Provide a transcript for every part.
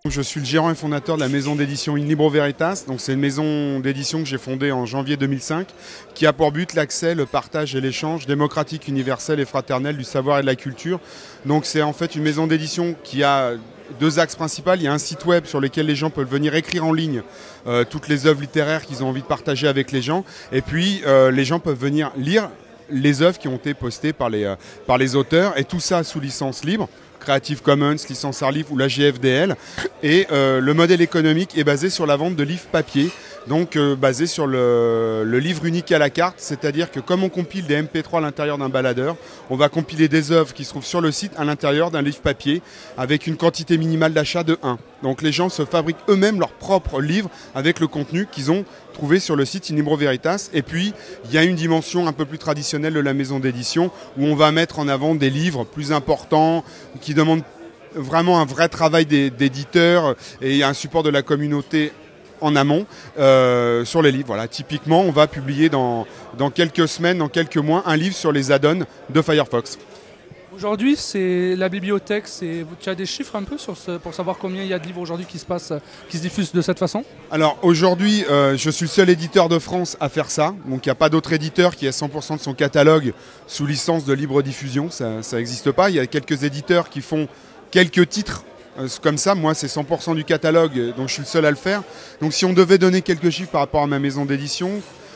Je suis le gérant et fondateur de la maison d'édition In Libro Veritas. Donc c'est une maison d'édition que j'ai fondée en janvier 2005 qui a pour but l'accès, le partage et l'échange démocratique, universel et fraternel du savoir et de la culture. Donc c'est en fait une maison d'édition qui a deux axes principaux. Il y a un site web sur lequel les gens peuvent venir écrire en ligne toutes les œuvres littéraires qu'ils ont envie de partager avec les gens. Et puis les gens peuvent venir lire les œuvres qui ont été postées par les auteurs, et tout ça sous licence libre. Creative Commons, licence Arlif ou la GFDL. Et le modèle économique est basé sur la vente de livres papier, donc basé sur le livre unique à la carte, c'est-à-dire que comme on compile des MP3 à l'intérieur d'un baladeur, on va compiler des œuvres qui se trouvent sur le site à l'intérieur d'un livre papier avec une quantité minimale d'achat de 1. Donc les gens se fabriquent eux-mêmes leur propre livre avec le contenu qu'ils ont trouvé sur le site In Libro Veritas. Et puis il y a une dimension un peu plus traditionnelle de la maison d'édition où on va mettre en avant des livres plus importants qui demandent vraiment un vrai travail d'éditeur et un support de la communauté en amont sur les livres. Voilà. Typiquement, on va publier dans quelques semaines, dans quelques mois, un livre sur les add-ons de Firefox. Aujourd'hui, c'est la bibliothèque. Tu as des chiffres un peu pour savoir combien il y a de livres aujourd'hui qui se diffusent de cette façon? Alors aujourd'hui, je suis le seul éditeur de France à faire ça. Donc il n'y a pas d'autre éditeur qui a 100% de son catalogue sous licence de libre diffusion. Ça n'existe pas. Il y a quelques éditeurs qui font quelques titres comme ça. Moi, c'est 100% du catalogue, donc je suis le seul à le faire. Donc si on devait donner quelques chiffres par rapport à ma maison d'édition,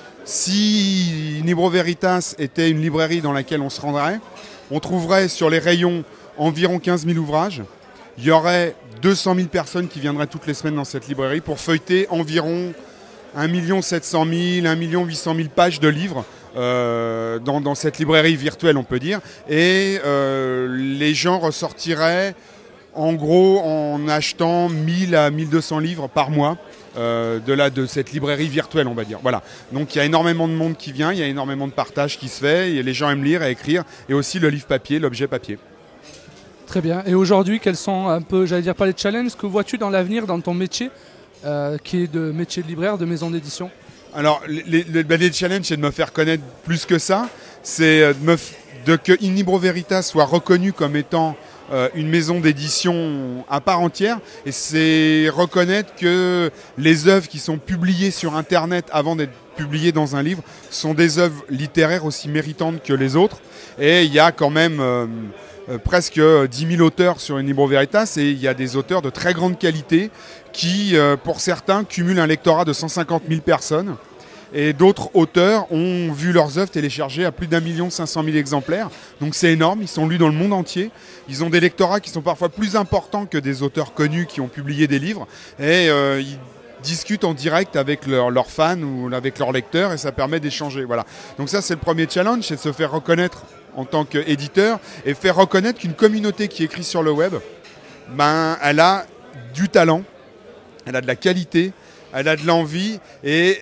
si Libro Veritas était une librairie dans laquelle on se rendrait, on trouverait sur les rayons environ 15 000 ouvrages. Il y aurait 200 000 personnes qui viendraient toutes les semaines dans cette librairie pour feuilleter environ 1 700 000, 1 800 000 pages de livres dans cette librairie virtuelle, on peut dire. Et les gens ressortiraient en gros en achetant 1000 à 1200 livres par mois. De cette librairie virtuelle, on va dire. Voilà. Donc il y a énormément de monde qui vient, il y a énormément de partage qui se fait, et les gens aiment lire et écrire, et aussi le livre papier, l'objet papier. Très bien. Et aujourd'hui, quels sont un peu, j'allais dire pas les challenges, que vois-tu dans l'avenir dans ton métier, qui est de métier de libraire, de maison d'édition? Alors les challenges, c'est de me faire connaître plus que ça, c'est que In Libro Veritas soit reconnu comme étant une maison d'édition à part entière, et c'est reconnaître que les œuvres qui sont publiées sur Internet avant d'être publiées dans un livre sont des œuvres littéraires aussi méritantes que les autres. Et il y a quand même presque 10 000 auteurs sur In Libro Veritas, et il y a des auteurs de très grande qualité qui, pour certains, cumulent un lectorat de 150 000 personnes. Et d'autres auteurs ont vu leurs œuvres téléchargées à plus d'1 500 000 exemplaires. Donc c'est énorme, ils sont lus dans le monde entier. Ils ont des lectorats qui sont parfois plus importants que des auteurs connus qui ont publié des livres. Et ils discutent en direct avec leurs fans ou avec leurs lecteurs, et ça permet d'échanger. Voilà. Donc ça, c'est le premier challenge, c'est de se faire reconnaître en tant qu'éditeur et faire reconnaître qu'une communauté qui écrit sur le web, elle a du talent, elle a de la qualité, elle a de l'envie, et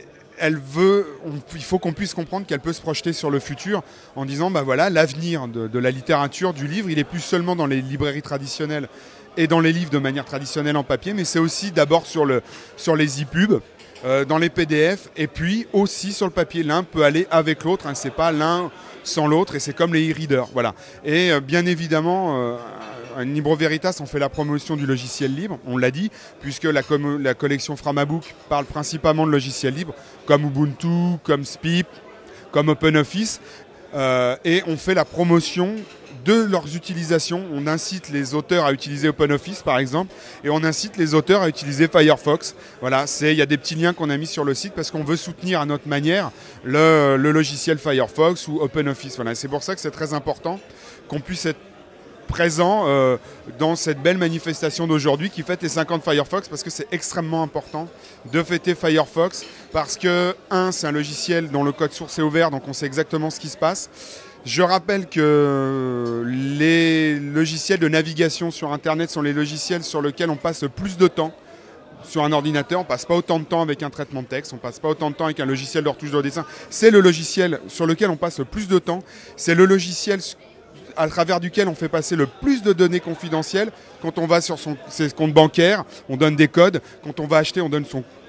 il faut qu'on puisse comprendre qu'elle peut se projeter sur le futur en disant voilà, l'avenir de la littérature, du livre, il est plus seulement dans les librairies traditionnelles et dans les livres de manière traditionnelle en papier, mais c'est aussi d'abord sur les e-pubs, dans les PDF, et puis aussi sur le papier. L'un peut aller avec l'autre, c'est pas l'un sans l'autre, et c'est comme les e-readers. Voilà. Et bien évidemment, In Libro Veritas, on fait la promotion du logiciel libre, on l'a dit, puisque la collection Framabook parle principalement de logiciels libres, comme Ubuntu, comme Spip, comme OpenOffice, et on fait la promotion de leurs utilisations. On incite les auteurs à utiliser OpenOffice, par exemple, et on incite les auteurs à utiliser Firefox. Voilà, il y a des petits liens qu'on a mis sur le site parce qu'on veut soutenir à notre manière le logiciel Firefox ou OpenOffice. Voilà, c'est pour ça que c'est très important qu'on puisse être présent dans cette belle manifestation d'aujourd'hui qui fête les 50 Firefox, parce que c'est extrêmement important de fêter Firefox parce que, c'est un logiciel dont le code source est ouvert, donc on sait exactement ce qui se passe. Je rappelle que les logiciels de navigation sur Internet sont les logiciels sur lesquels on passe le plus de temps. Sur un ordinateur, on ne passe pas autant de temps avec un traitement de texte, on ne passe pas autant de temps avec un logiciel de retouche de dessin. C'est le logiciel sur lequel on passe le plus de temps. C'est le logiciel à travers duquel on fait passer le plus de données confidentielles. Quand on va sur ses comptes bancaires, on donne des codes. Quand on va acheter, on donne son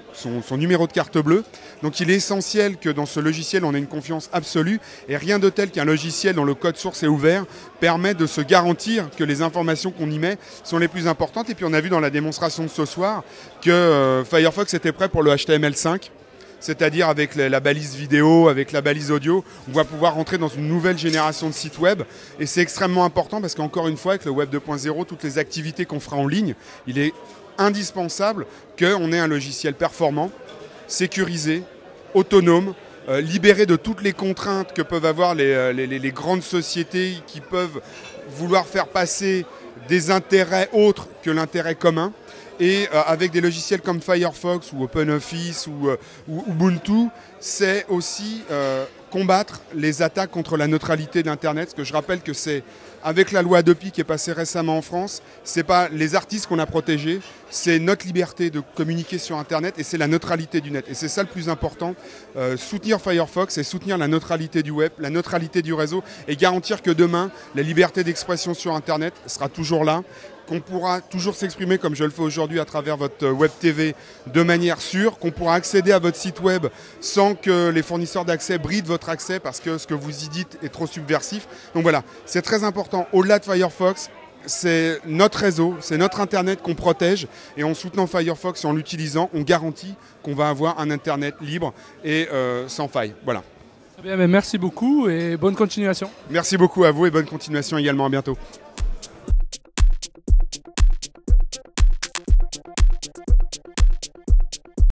son numéro de carte bleue. Donc il est essentiel que dans ce logiciel, on ait une confiance absolue et rien de tel qu'un logiciel dont le code source est ouvert permet de se garantir que les informations qu'on y met sont les plus importantes. Et puis on a vu dans la démonstration de ce soir que Firefox était prêt pour le HTML5. C'est-à-dire avec la balise vidéo, avec la balise audio, on va pouvoir rentrer dans une nouvelle génération de sites web. Et c'est extrêmement important parce qu'encore une fois, avec le Web 2.0, toutes les activités qu'on fera en ligne, il est indispensable qu'on ait un logiciel performant, sécurisé, autonome, libéré de toutes les contraintes que peuvent avoir les grandes sociétés qui peuvent vouloir faire passer des intérêts autres que l'intérêt commun. Et avec des logiciels comme Firefox ou OpenOffice ou Ubuntu, c'est aussi combattre les attaques contre la neutralité d'Internet. Parce que je rappelle que c'est avec la loi Adopi qui est passée récemment en France, c'est pas les artistes qu'on a protégés, c'est notre liberté de communiquer sur Internet et c'est la neutralité du net. Et c'est ça le plus important. Soutenir Firefox et soutenir la neutralité du web, la neutralité du réseau et garantir que demain, la liberté d'expression sur Internet sera toujours là, qu'on pourra toujours s'exprimer comme je le fais aujourd'hui à travers votre web TV de manière sûre, qu'on pourra accéder à votre site web sans que les fournisseurs d'accès brident votre accès parce que ce que vous y dites est trop subversif. Donc voilà, c'est très important. Au-delà de Firefox, c'est notre réseau, c'est notre Internet qu'on protège et en soutenant Firefox et en l'utilisant, on garantit qu'on va avoir un Internet libre et sans faille. Voilà. Très bien, merci beaucoup et bonne continuation. Merci beaucoup à vous et bonne continuation également. À bientôt.